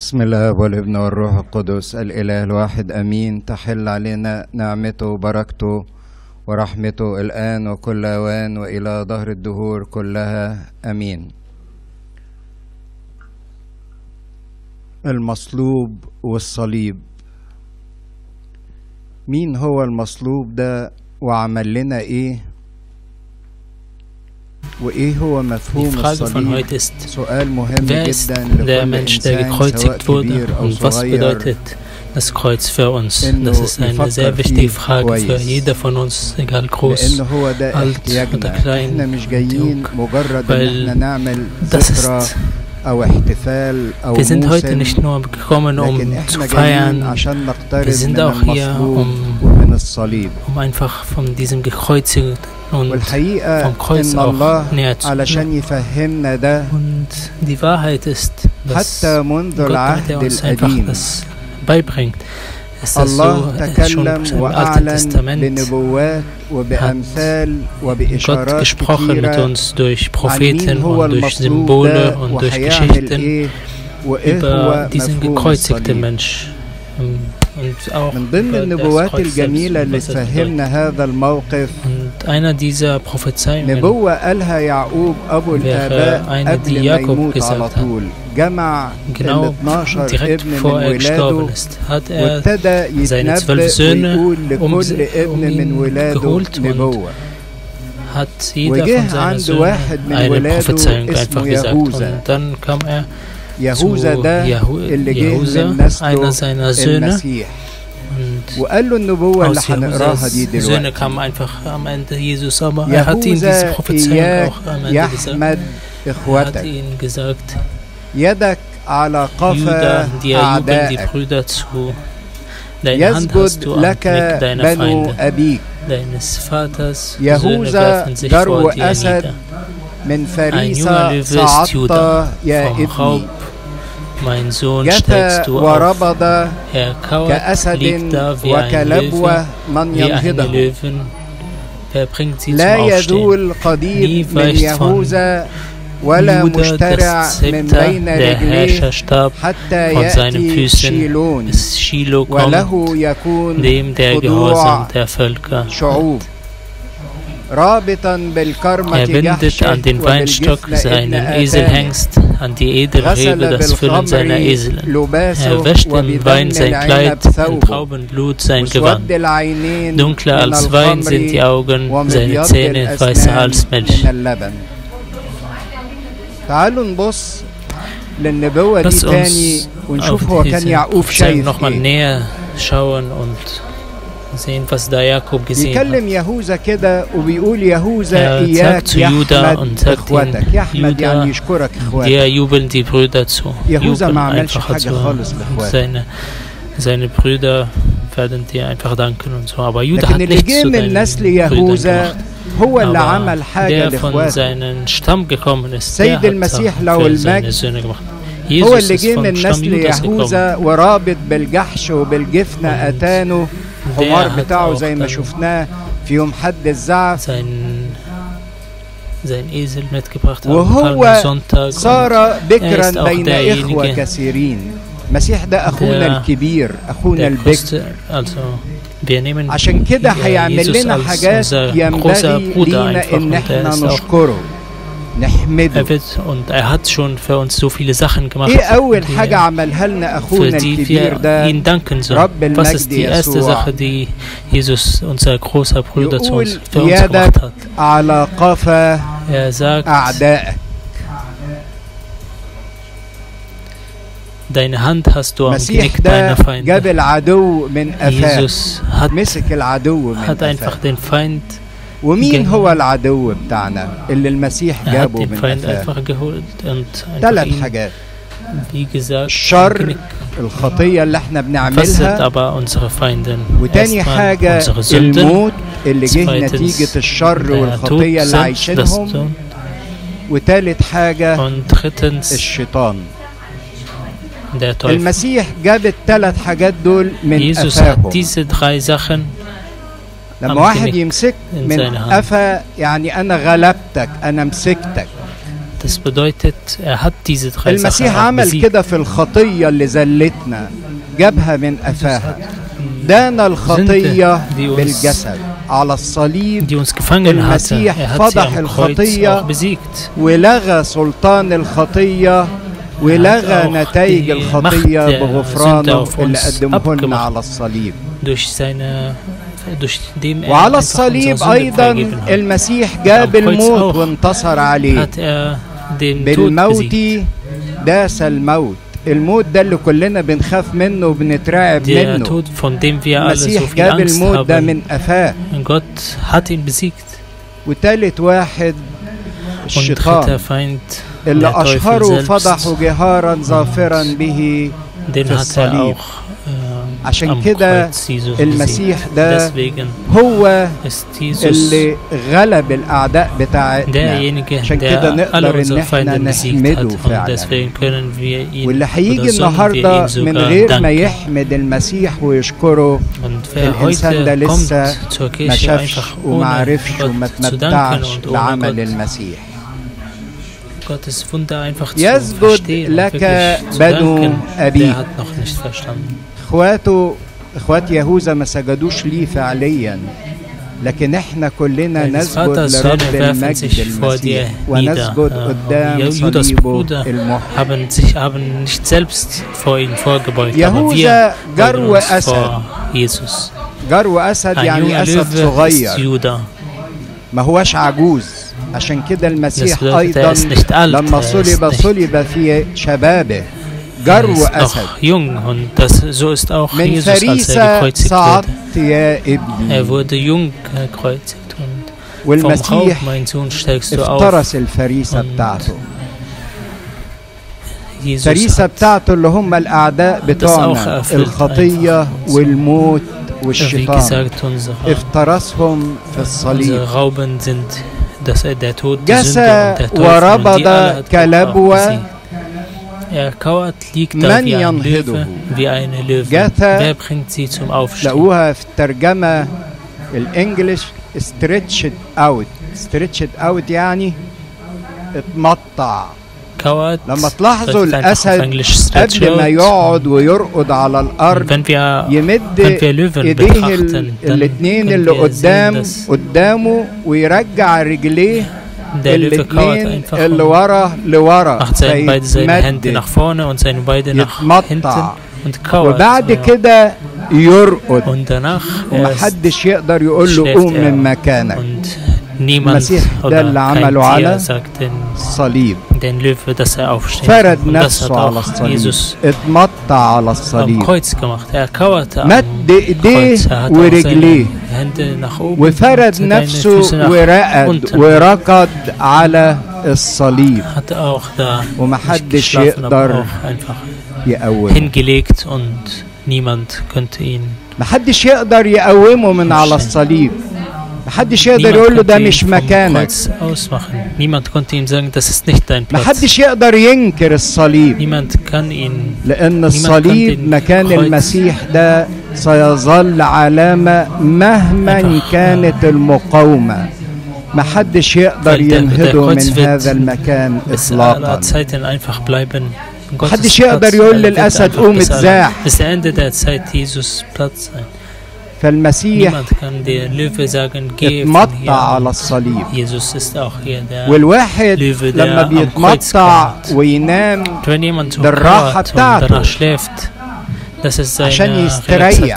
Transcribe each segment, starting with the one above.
بسم الله والابن والروح القدس الإله الواحد أمين. تحل علينا نعمته وبركته ورحمته الآن وكل أوان وإلى ظهر الدهور كلها أمين. المصلوب والصليب. مين هو المصلوب ده وعمل لنا إيه؟ وإيه هو مفهوم الصليب؟ سؤال مهم جدا لكل إنسان سواء كبير أو صغير. Das Kreuz für uns, das ist eine sehr wichtige Frage für jeder von uns, egal groß, alt oder klein, weil das ist, wir sind heute nicht nur gekommen, zu feiern, wir sind auch hier, um einfach von diesem Gekreuzigten und vom Kreuz auch näher zu kommen. Und die Wahrheit ist, dass Gott, der uns einfach das beibringt, ist das so, schon im Alten Testament hat Gott gesprochen mit uns durch Propheten und durch Symbole und durch Geschichten über diesen gekreuzigten Mensch. من ضمن النبوات الجميلة اللي تفهمنا هذا الموقف نبوة قالها يعقوب أبو الآباء قبل ما يموت على طول. جمع ال 12 ابن من ولاده وابتدى يتنبأ ويقول لكل ابن من ولاده نبوة. وجه عند واحد من ولاده اسمه يهوذا. يهوذا ده اللي جه من نسله المسيح. وقال له النبوة اللي هنقراها دي دلوقتي. يهوذا إياك يحمد إخوتك، يدك على قفا أعدائك، يسجد لك بنو أبيك. يهوذا جرو أسد من فريسة صعدت يا ابني، جثى وربض كأسد وكلبوة من ينهضه. لا يذول قضيب من يهوذا ولا مشترع من بين رجليه حتى يأتي شيلون، وله يكون خضوع شعوب. رابطا بالكرمة جحش Weinstock seinen Eselhengst, an die Edelrebe das Füllen seiner Esel. Wäscht im Wein sein Kleid, in Traubenblut sein Gewand. Dunkler als Wein sind die Augen, seine Zähne weißer als Milch. Lass uns auf diese nochmal näher schauen und sehen, was da Jakob gesehen hat. Sagt zu Juda und sagt ihm, Juda, dir jubeln die Brüder zu. Jubeln einfach zu. Seine Brüder werden dir einfach danken und so. Aber Juda hat nichts zu deinen Brüdern gemacht. Aber der von seinem Stamm gekommen ist, der hat für seine Söhne gemacht. Jesus ist vom Stamm Judas gekommen. الحمار بتاعه زي ما شفناه في يوم حد الزعف. وهو صار بكرا بين إخوة كثيرين. المسيح ده أخونا الكبير، أخونا البكر. عشان كده هيعمل لنا حاجات ينبغي لينا إن احنا نشكره نحمده. hat schon für uns so viele Sachen gemacht, ايه اول حاجة عملها لنا اخونا الكبير ده رب المجد يسوع. die Jesus, unser großer Bruder, zu uns für uns gemacht hat. على قفا أعدائك. Deine Hand hast du am Genick deiner Feinde. جاب العدو من أفاه. Jesus مسك العدو من hat einfach den Feind. ومين هو العدو بتاعنا اللي المسيح جابه من أفاه؟ 3 حاجات. الشر، الخطية اللي احنا بنعملها، وتاني حاجة الموت اللي جه نتيجة الشر والخطية اللي عايشينهم، وتالت حاجة الشيطان. المسيح جاب ال3 حاجات دول من أفاهم. لما واحد يمسك من قفا يعني أنا غلبتك، أنا مسكتك. Das bedeutet, hat diese drei المسيح عمل كده في الخطية اللي زلتنا، جابها من قفاها، دان الخطية بالجسد على الصليب. المسيح فضح الخطية ولغى سلطان الخطية ولغى نتائج الخطية بغفرانه اللي قدمه لنا على الصليب. وعلى الصليب أيضا المسيح جاب الموت وانتصر عليه. بالموت داس الموت. الموت ده اللي كلنا بنخاف منه وبنترعب منه، المسيح جاب الموت ده من قفاه. وتالت واحد الشيطان اللي أشهره فضحه جهارا ظافرا به في الصليب. عشان كده المسيح ده هو اللي غلب الأعداء بتاعتنا، عشان كده نقدر إن احنا نحمده فعلا. واللي هيجي النهاردة من غير ما يحمد المسيح ويشكره، الإنسان ده لسه ما شافش وما عرفش وما تمتعش بعمل المسيح. يسجد لك بنو أبيك. اخوات يهوذا ما سجدوش ليه فعليا، لكن احنا كلنا نسجد لرب المجد المسيح ونسجد قدام صليبه المحب. يهوذا جرو أسد. جرو أسد يعني أسد صغير، ما هوش عجوز. عشان كده المسيح أيضا لما صلب في شبابه جرو أسد. من فريسة صعدت يا ابني. والمسيح افترس الفريسة بتاعته. الفريسة بتاعته اللي هم الأعداء بتوعنا، الخطية والموت والشيطان، افترسهم في الصليب. جسى وربض كلبوة من ينهضه. جثى لقوها في الترجمة الانجليش stretched out يعني اتمطع. لما تلاحظوا الأسد قبل ما يقعد ويرقد على الأرض يمد ايديه الاتنين اللي قدامه ويرجع رجليه الاتنين اللي ورا لورا، يتمطع وبعد كده يرقد ومحدش يقدر يقول له قوم من مكانك. المسيح ده اللي عمله على الصليب، فرد نفسه على الصليب، اتمطع على الصليب، مد ايديه ورجليه وفرد نفسه وركض على الصليب، ومحدش يقدر يقومه. محدش يقدر يقومه من على الصليب، محدش يقدر يقول له ده مش مكانك. محدش يقدر ينكر الصليب، لأن الصليب مكان المسيح ده سيظل علامة مهما كانت المقاومة. محدش يقدر ينهضه من هذا المكان إطلاقا. محدش يقدر يقول للأسد قوم اتزاح. فالمسيح اتمطع على الصليب، والواحد لما بيتمطع وينام بالراحة بتاعته عشان يستريح.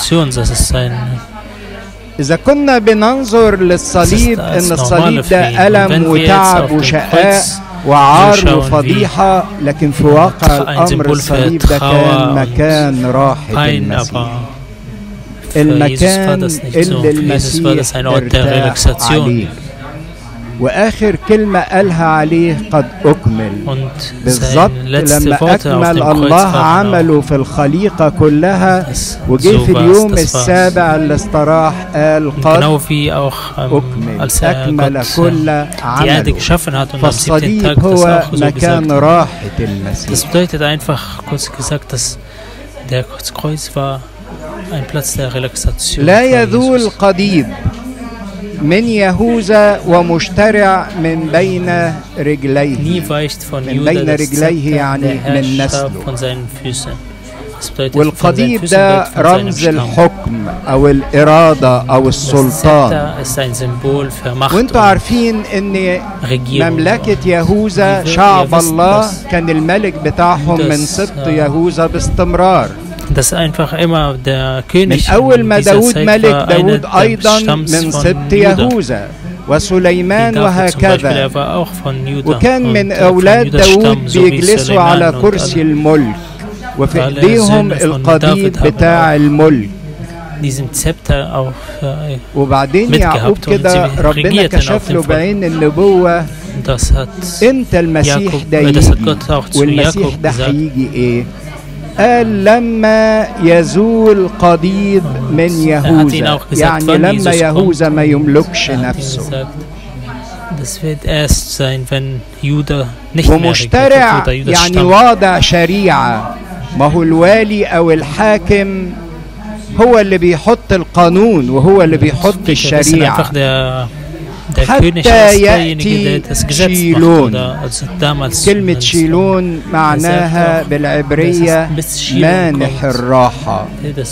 إذا كنا بننظر للصليب إن الصليب ده ألم وتعب وشقاء وعار وفضيحة، لكن في واقع الأمر الصليب ده كان مكان راحة المسيح، المكان اللي المسيح ارتاح عليه. وآخر كلمة قالها عليه قد أكمل. بالضبط لما أكمل الله عمله في الخليقة كلها وجه في اليوم السابع اللي استراح قال قد أكمل، أكمل كل عمله. فالصليب هو مكان راحة المسيح. لا يذول قضيب من يهوذا ومشترع من بين رجليه. من بين رجليه يعني من نسله. والقضيب ده رمز الحكم أو الإرادة أو السلطان. وانتوا عارفين ان مملكة يهوذا شعب الله كان الملك بتاعهم من سبط يهوذا باستمرار. من أول ما داود ملك، داود أيضا من سبط يهوذا، وسليمان وهكذا. وكان من أولاد داود بيجلسوا على كرسي الملك وفي ايديهم القضيب بتاع الملك. وبعدين يعقوب كده ربنا كشف له بعين النبوة انت المسيح ده يجي. والمسيح ده هيجي ايه؟ قال لما يزول قضيب من يهوذا، يعني لما يهوذا ما يملكش نفسه. ومشترع يعني واضع شريعة. ما هو الوالي أو الحاكم هو اللي بيحط القانون وهو اللي بيحط الشريعة. حتى يأتي شيلون. كلمة شيلون معناها بالعبرية مانح الراحة.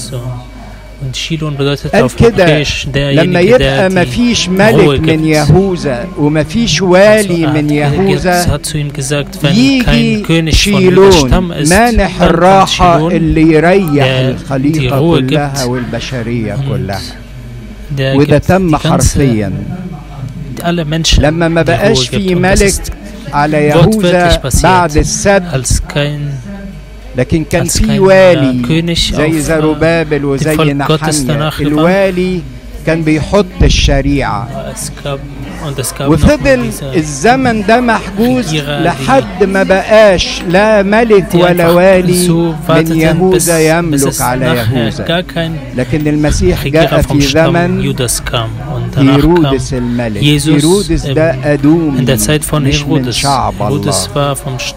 قال كده لما يبقى مفيش ملك من يهوذا ومفيش والي من يهوذا، يجي شيلون مانح الراحة اللي يريح الخليقة كلها والبشرية كلها. وده تم حرفيا لما ما بقاش في ملك على يهوذا بعد السبت، لكن كان في والي زي زروبابل وزي نحميا. الوالي كان بيحط الشريعة. وفضل الزمن ده محجوز لحد ما بقاش لا ملك ولا والي من يهوذا يملك على يهوذا. لكن المسيح جاء في زمن هيرودس الملك. هيرودس ده أدوم مش من شعب الله.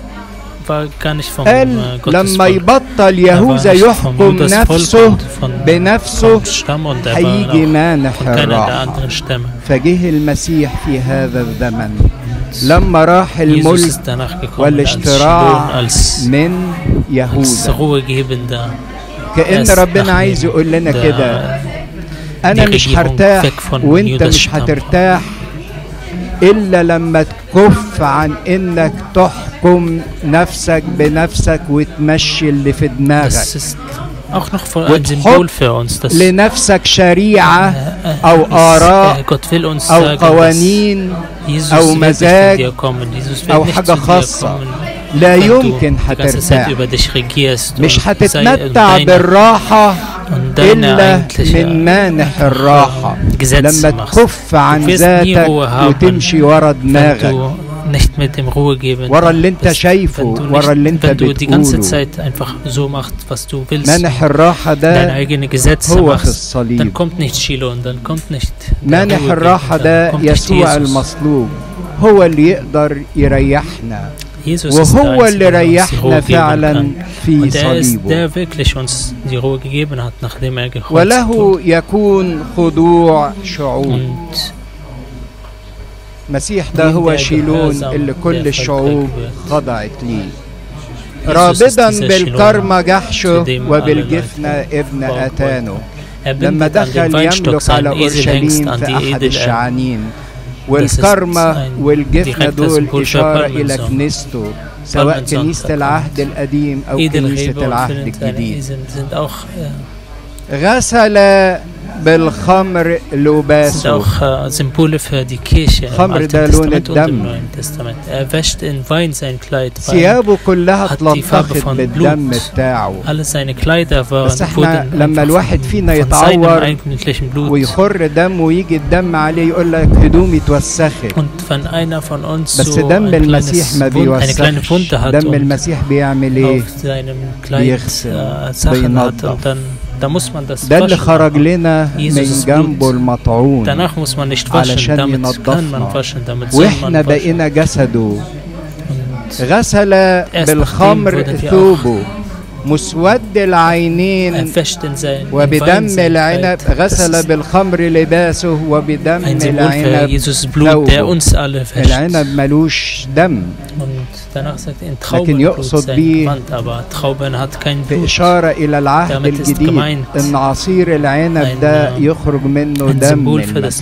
قال لما يبطل يهوذا يحكم نفسه بنفسه هيجي مانح الراحة. فجه المسيح في هذا الزمن لما راح الملك والاشتراع من يهوذا. كأن ربنا عايز يقول لنا كده أنا مش هرتاح وانت مش هترتاح إلا لما تكف عن إنك تحكم نفسك بنفسك وتمشي اللي في دماغك وتحط لنفسك شريعة أو آراء أو قوانين أو مزاج أو حاجة خاصة. لا يمكن هترتاح. مش هتتمتع بالراحة إلا من مانح الراحة لما تكف عن ذاتك وتمشي ورا دماغك، ورا اللي انت شايفه، ورا اللي انت بتقوله. مانح الراحة ده هو في الصليب. مانح الراحة ده يسوع المصلوب هو اللي يقدر يريحنا، وهو اللي ريحنا فعلا في صليبه. وله يكون خضوع شعوب. المسيح ده هو شيلون اللي كل الشعوب خضعت ليه. رابضا بالكرمة جحشه وبالجفنة ابن أتانه. لما دخل يملك على أورشليم في أحد الشعانين، والكرمة والجفنة دول إشارة إلى كنيسته، سواء كنيسة العهد القديم أو كنيسة العهد الجديد. غسل بالخمر لباسه. خمر ده لون الدم. ثيابه كلها اتلطخت بالدم بتاعه. بس احنا لما الواحد فينا يتعور ويخر دم ويجي الدم عليه يقول لك هدومي اتوسخت. بس دم المسيح ما بيوسخش. دم المسيح بيعمل ايه؟ بيغسل، بينظف. ده اللي خرج لنا من جنبه المطعون علشان ينظفنا، واحنا بقينا جسده. غسل بالخمر ثوبه. مسود العينين وبدم العنب غسل بالخمر لباسه وبدم العنب ثوبه. العنب ملوش دم، لكن يقصد به بإشارة إلى العهد الجديد إن عصير العنب ده يخرج منه دم.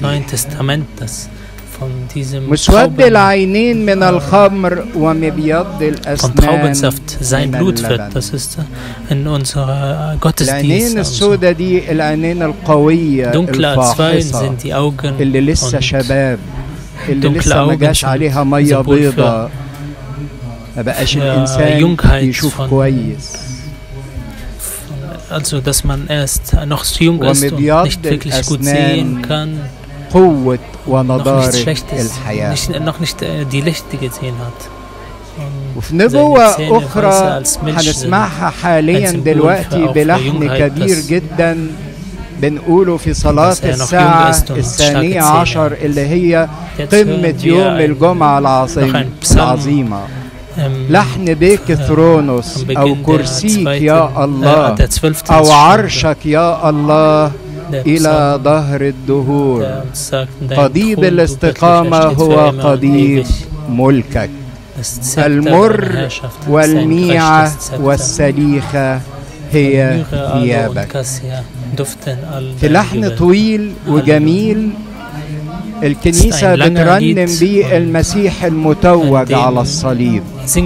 مسود العينين من الخمر ومبيض الأسنان من اللبن. العينين السوداء دي العينين القوية الفاحصة اللي لسه شباب، اللي لسه ما جاش عليها مية بيضة، ما بقاش الإنسان يشوف كويس. Also, dass man erst noch jung ist und nicht wirklich gut sehen kann. قوة ونضارة الحياة. noch nicht die Lichter gesehen hat. وفي نبوة أخرى هنسمعها حاليا دلوقتي بلحن كبير جدا بنقوله في صلاة الساعة 12 اللي هي قمة يوم الجمعة العظيمة. لحن بيك ثرونوس أو كرسيك يا الله أو عرشك يا الله إلى ظهر الدهور. قضيب الاستقامة هو قضيب ملكك. المر والميعة والسليخة هي ثيابك. في لحن طويل وجميل الكنيسة بترنم بيه المسيح المتوج على الصليب،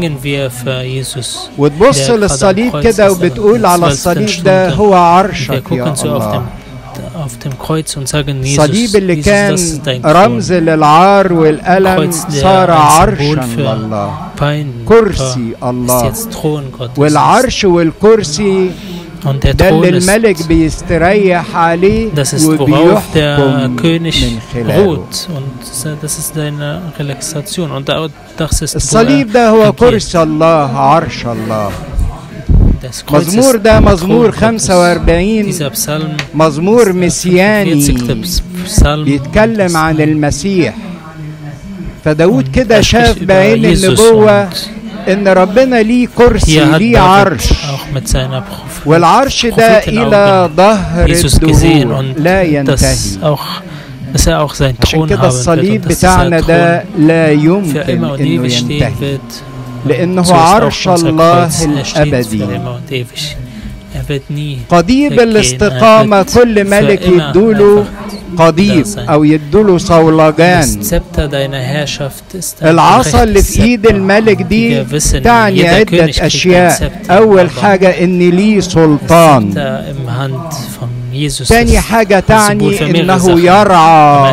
وتبص للصليب كده وبتقول على الصليب ده هو عرشك يا الله. الصليب اللي كان رمز للعار والألم صار عرشا لله، كرسي الله. والعرش والكرسي ده اللي الملك بيستريح عليه وبيحكم من خلاله. الصليب ده هو كرسي الله، عرش الله. مزمور ده مزمور 45 مزمور مسياني بيتكلم عن المسيح. فداود كده شاف بعين النبوة ان ربنا ليه كرسي، ليه عرش، والعرش ده الى ظهر الدهور لا ينتهي. عشان كده الصليب بتاعنا ده لا يمكن انه ينتهي، لأنه عرش الله الأبدي. قضيب الاستقامة كل ملك يدوله قضيب أو يدوله صولجان. العصا اللي في إيد الملك دي تعني عدة أشياء. أول حاجة إن ليه سلطان، ثاني حاجة تعني إنه يرعى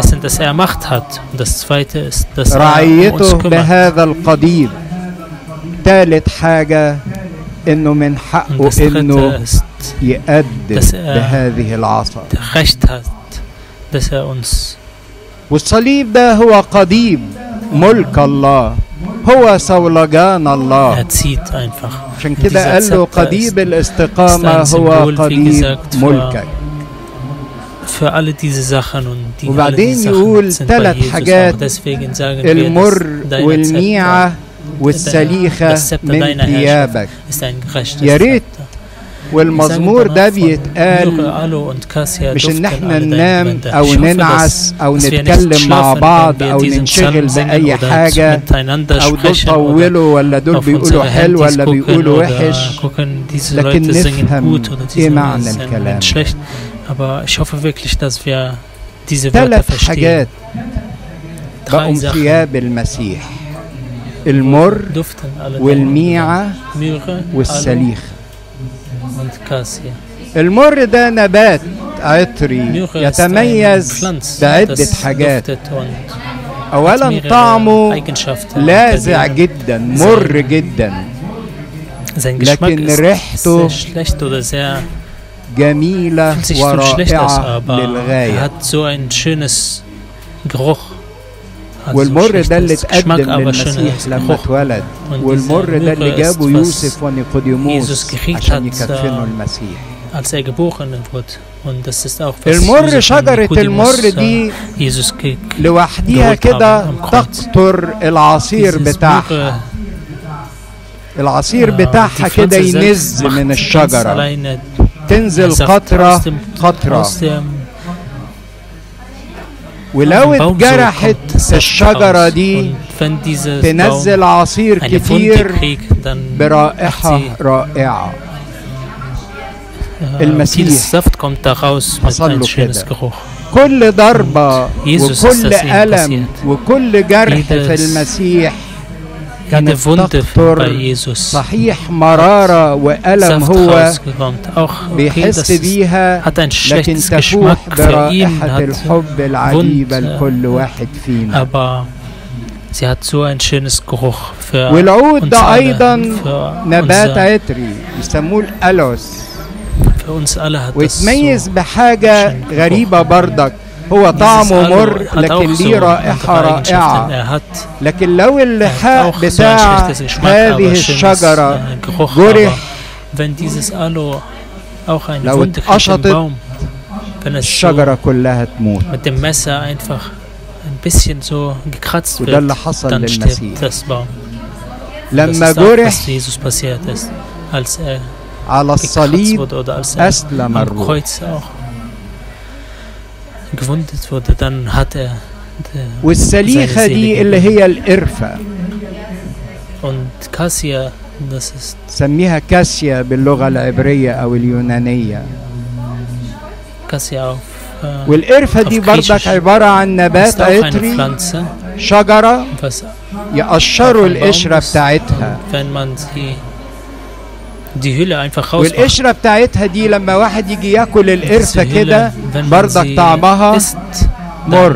رعيته بهذا القضيب، ثالث حاجة إنه من حقه إنه يأدب بهذه العصا. والصليب ده هو قضيب ملك الله، هو صولجان الله. عشان كده قال له قضيب الاستقامة هو قضيب ملكك. وبعدين يقول ثلاث حاجات: المر والميعة والسليخة من ثيابك. يا ريت والمزمور ده بيتقال مش ان احنا ننام او ننعس او نتكلم مع بعض او ننشغل باي حاجة او دول طولوا ولا دول بيقولوا حلو ولا بيقولوا وحش، لكن نفهم ايه معنى الكلام. ثلاث حاجات بقوا ثياب المسيح: المر والميعة والسليخ. المر ده نبات عطري يتميز بعدة حاجات. أولا طعمه لاذع جدا، مر جدا، لكن ريحته جميلة ورائعة للغاية. والمر ده اللي اتقدم للمسيح لما اتولد، والمر ده اللي جابه يوسف ونيقوديموس عشان يكفنوا المسيح. المر، شجرة المر دي لوحديها كده تقطر العصير بتاعها. العصير بتاعها كده ينز من الشجرة، تنزل قطرة قطرة، ولو اتجرحت الشجرة دي تنزل عصير كتير برائحة رائعة. المسيح حصل له كده، كل ضربة وكل ألم وكل جرح في المسيح كانت تخطر صحيح مرارة وألم هو بيحس بيها، لكن تفوح برائحة الحب العجيبة لكل واحد فينا. والعود ده أيضا نبات عطري يسموه الألوس، ويتميز بحاجة غريبة بردك، هو طعمه مر لكن ليه رائحة رائعة. لكن لو اللحاء بتاع هذه الشجرة جرح، لو اتقشطت الشجرة كلها تموت. وده اللي حصل للمسيح لما جرح على الصليب، أسلم الروح. والسليخة دي اللي هي القرفة، سميها كاسيا باللغة العبرية أو اليونانية. والقرفة دي برضك عبارة عن نبات عطري، شجرة يقشروا القشرة بتاعتها، والقشرة بتاعتها دي لما واحد يجي ياكل القرفة كده برضك طعمها مر،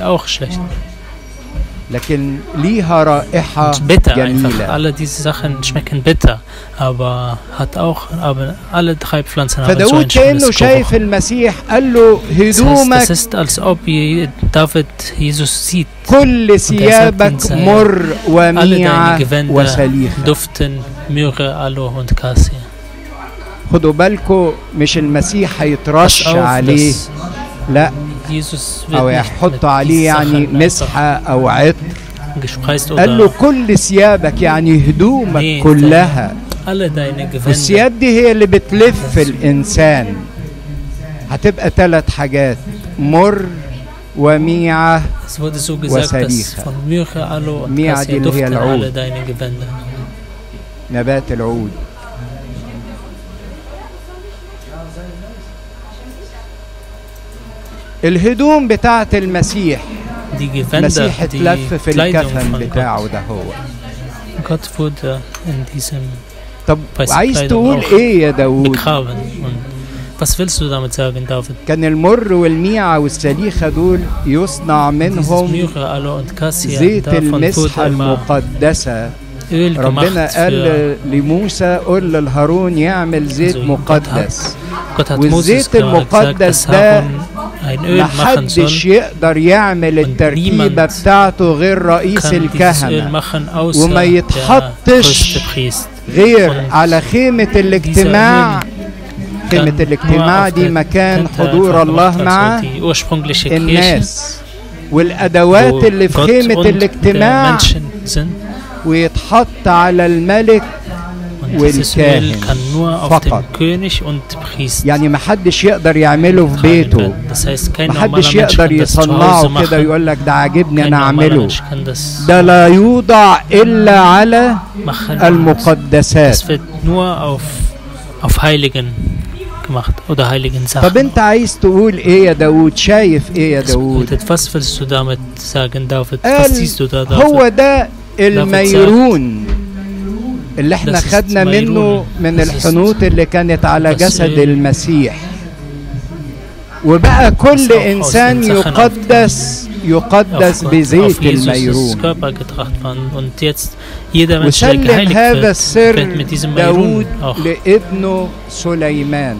لكن ليها رائحة جميلة. فداود كأنه شايف المسيح قال له هدومك كل ثيابك مر وميعة وسليخة. خدوا بالكم، مش المسيح هيترش عليه، لا، أو يحط عليه يعني مسحة أو عطر. قال له كل ثيابك يعني هدومك كلها. والثياب دي هي اللي بتلف الإنسان. هتبقى 3 حاجات: مر وميعة وسليخة. ميعة دي اللي هي العود، نبات العود. الهدوم بتاعت المسيح، المسيح اتلف في الكفن بتاعه ده هو. طب عايز تقول ايه يا داود؟ كان المر والميعة والسليخة دول يصنع منهم زيت المسحة المقدسة. ربنا قال لموسى قل لهارون يعمل زيت مقدس، والزيت المقدس ده محدش يقدر يعمل التركيبة بتاعته غير رئيس الكهنة، وما يتحطش غير على خيمة الاجتماع. خيمة الاجتماع دي مكان حضور الله مع الناس، والأدوات اللي في خيمة الاجتماع ويتحط على الملك والكاهن فقط. يعني محدش يقدر يعمله في بيته، محدش يقدر يصنعه كده يقول لك ده عاجبني انا اعمله. ده لا يوضع الا على المقدسات. طب انت عايز تقول ايه يا داود؟ شايف ايه يا داود؟ قال هو ده الميرون اللي احنا خدنا منه من الحنوط اللي كانت على جسد المسيح. وبقى كل انسان يقدس بزيت الميرون. وسلم هذا السر داود لابنه سليمان.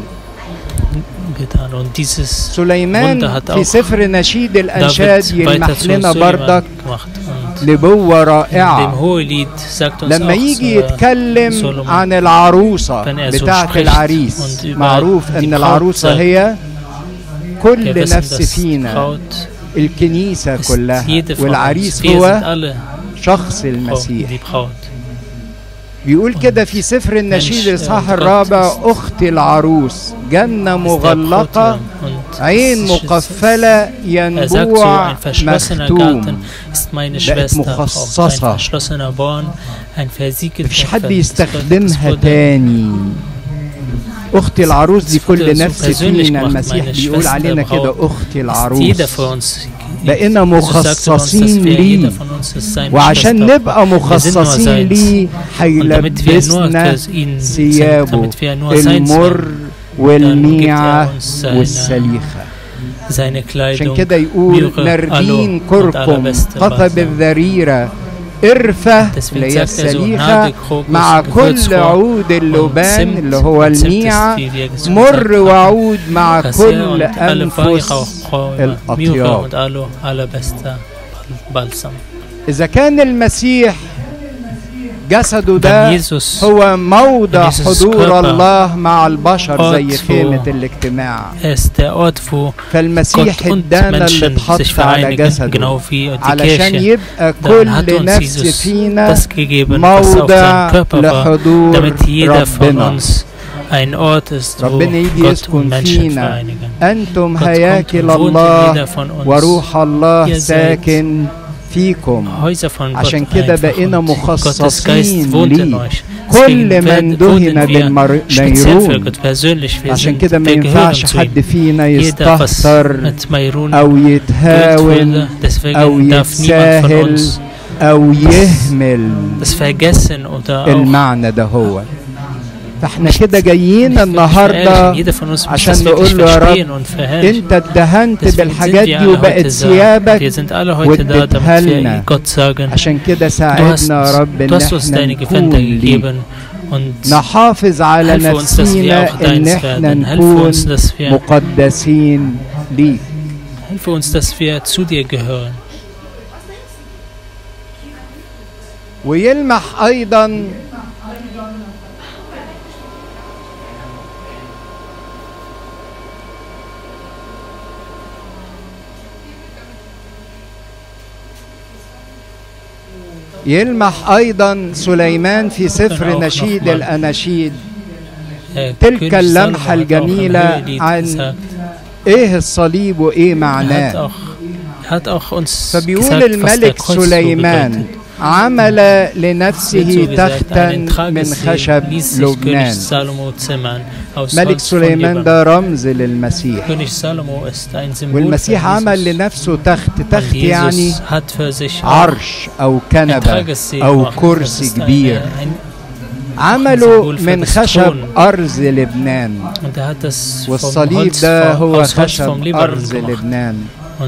سليمان في سفر نشيد الأنشاد يلمح لنا بردك نبوة رائعة لما يجي يتكلم عن العروسة بتاعة العريس. معروف أن العروسة هي كل نفس فينا، الكنيسة كلها، والعريس هو شخص المسيح. بيقول كده في سفر النشيد الإصحاح الرابع: أختي العروس جنة مغلقة، عين مقفلة، ينبوع مختوم، بقت مخصصة، مفيش حد يستخدمها تاني. أختي العروس دي كل نفس فينا، المسيح بيقول علينا كده أختي العروس، بقينا مخصصين ليه، وعشان نبقى مخصصين ليه هيلبسنا ثيابه المر والميعة والسليخة. عشان كده يقول: نردين كركم، قطب الذريرة، قرفة اللي هي السليخة، مع كل عود اللبان اللي هو الميعة، مر وعود مع كل أنفس الأطياب. إذا كان المسيح جسده ده هو موضع حضور الله مع البشر زي خيمة الاجتماع، فالمسيح ادانا اللي اتحط على جسده علشان يبقى كل نفس فينا موضع لحضور ربنا. ربنا يجي يسكن فينا. أنتم هياكل الله وروح الله ساكن فيكم. عشان كده بقينا مخصصين ليه. كل من دهن بالميرون. عشان كده ما ينفعش حد فينا يستهتر أو يتهاون أو يتساهل أو يهمل المعنى ده. هو فاحنا كده جايين النهارده عشان نقول له: يا رب انت اتدهنت بالحاجات دي وبقت ثيابك واديتها لنا، عشان كده ساعدنا يا رب ان احنا نكون ليك، نحافظ على نفسينا ان احنا نكون مقدسين ليك. ويلمح ايضا سليمان في سفر نشيد الأناشيد تلك اللمحة الجميلة عن إيه الصليب وإيه معناه. فبيقول الملك سليمان: عمل لنفسه تختا من خشب لبنان. ملك سليمان ده رمز للمسيح، والمسيح عمل لنفسه تخت يعني عرش أو كنبة أو كرسي كبير، عمله من خشب أرز لبنان. والصليب ده هو خشب أرز لبنان.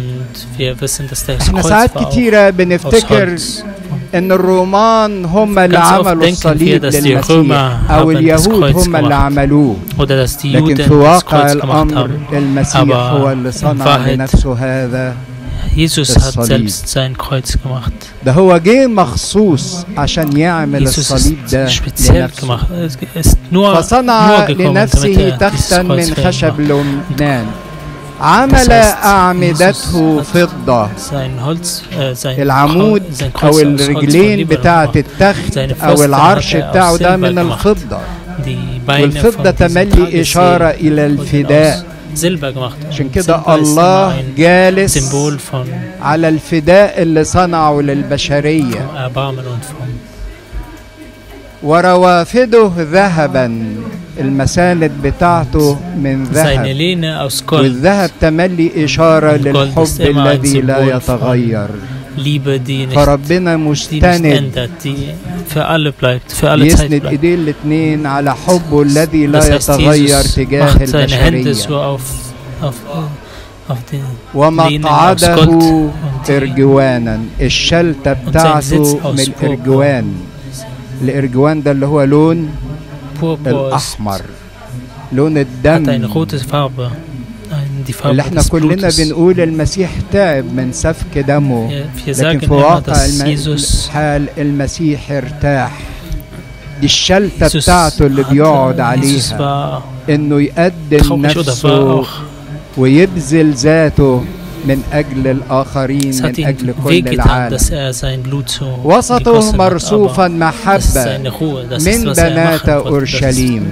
احنا ساعات كتيرة بنفتكر ان الرومان هم اللي عملوا الصليب للمسيح او اليهود هم اللي عملوه، لكن في واقع الامر المسيح هو اللي صنع لنفسه هذا الصليب. ده هو جه مخصوص عشان يعمل الصليب ده لنفسه، فصنع لنفسه تختا من خشب لبنان، عمل أعمدته فضة. العمود أو الرجلين بتاعة التخت أو العرش بتاعه ده من الفضة، والفضة تملي إشارة إلى الفداء. عشان كده الله جالس على الفداء اللي صنعه للبشرية. وروافده ذهبا، المساند بتاعته من ذهب، والذهب تملي إشارة للحب الذي لا يتغير. فربنا مستند، يسند ايديه الاثنين على حبه الذي لا يتغير تجاه البشرية. ومقعده إرجوانا، الشلتة بتاعته من الإرجوان. الإرجوان ده اللي هو لون الأحمر، لون الدم، اللي احنا كلنا بنقول المسيح تعب من سفك دمه، لكن في واقع الحال المسيح ارتاح. دي الشلتة بتاعته اللي بيقعد عليها، انه يقدم نفسه ويبذل ذاته من أجل الآخرين، من أجل كل العالم. وسطه مرصوفا محبة من بنات أورشليم.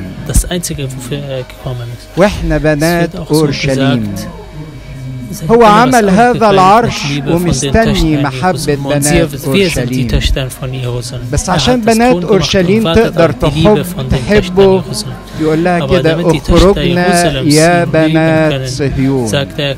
وإحنا بنات أورشليم. هو عمل هذا العرش ومستني محبة بنات أورشليم. بس عشان بنات أورشليم تقدر تحبه يقول لها كده اخرجنا يا بنات صهيون.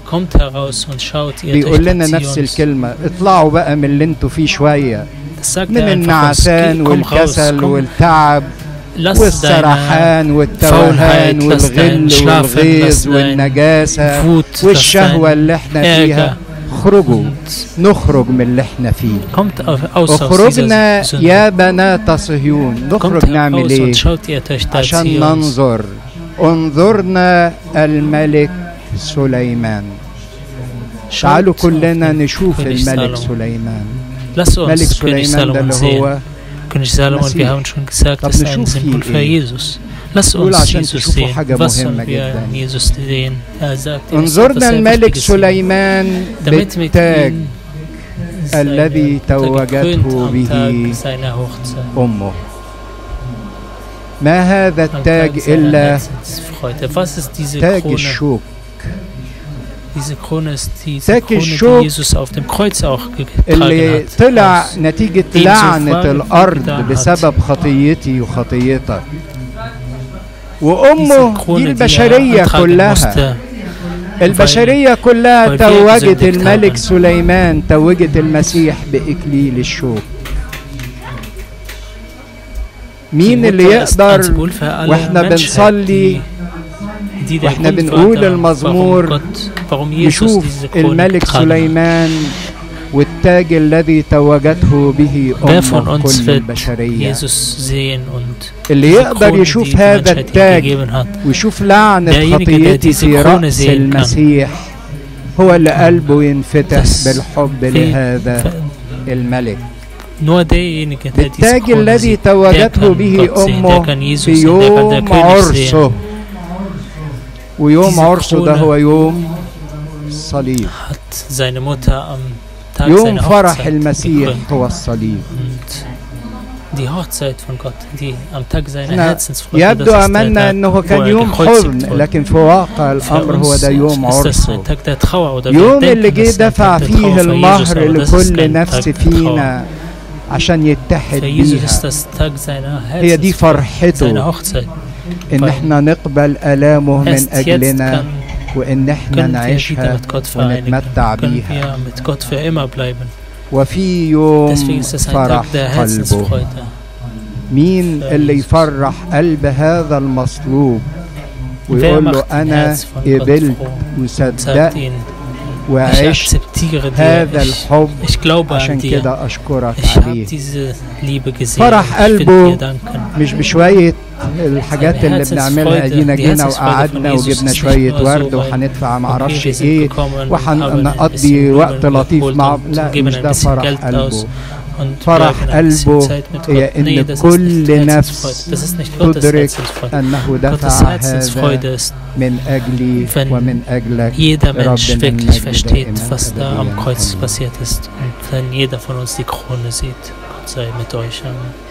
بيقول لنا نفس الكلمة، اطلعوا بقى من اللي انتوا فيه شوية، من النعسان والكسل والتعب والسرحان والتوهان والغل والغيظ والنجاسة والشهوة اللي احنا فيها. اخرجوا، نخرج من اللي احنا فيه. اخرجنا يا بنات صهيون. نخرج نعمل ايه؟ عشان ننظر. انظرنا الملك سليمان. تعالوا كلنا نشوف الملك سليمان. ملك سليمان ده اللي هو wir haben schon gesagt, das ist ein Symbol für Jesus. Lass uns Jesus sehen. Was sollen wir in Jesus sehen? Sagt, انظرنا الملك سليمان بالتاج الذي توجته به أمه. ما هذا التاج إلا تاج الشوك. تاج الشوك اللي طلع نتيجة لعنة الأرض بسبب خطيتي وخطيتك. وأمه دي البشرية كلها. البشرية كلها توجت الملك سليمان، توجت المسيح بإكليل الشوك. مين اللي يقدر واحنا بنصلي واحنا بنقول المزمور نشوف الملك سليمان والتاج الذي توجته به أمه كل البشرية؟ اللي يقدر يشوف هذا التاج ويشوف لعنة خطيتي في رأس المسيح هو اللي قلبه ينفتح بالحب لهذا الملك. التاج الذي توجته به أمه في يوم عرسه، ويوم عرسه ده هو يوم الصليب. يوم فرح المسيح هو الصليب. يبدو أملنا أنه كان يوم حزن، لكن في واقع الأمر هو ده يوم عرسه. يوم اللي جه دفع فيه المهر لكل نفس فينا عشان يتحد بيها. هي دي فرحته، إن احنا نقبل آلامه من أجلنا وإن احنا نعيشها ونتمتع بيها. وفي يوم فرح قلبه. مين اللي يفرح قلب هذا المصلوب ويقول له أنا قبلت وصدقت وعشت هذا الحب عشان كده أشكرك عليه؟ فرح قلبه مش بشوية الحاجات اللي بنعملها دينا جينا وقعدنا وجبنا شوية ورد وهندفع معرفش ايه وهنقضي وقت لطيف مع، لا مش ده فرح قلبه. فرح قلبه هي ان كل نفس تدرك انه دفع هذا من اجلي ومن اجلك. Jeder Mensch wirklich versteht, was da am Kreuz passiert ist. Und wenn jeder von uns die Krone sieht, Gott sei mit euch. Amen.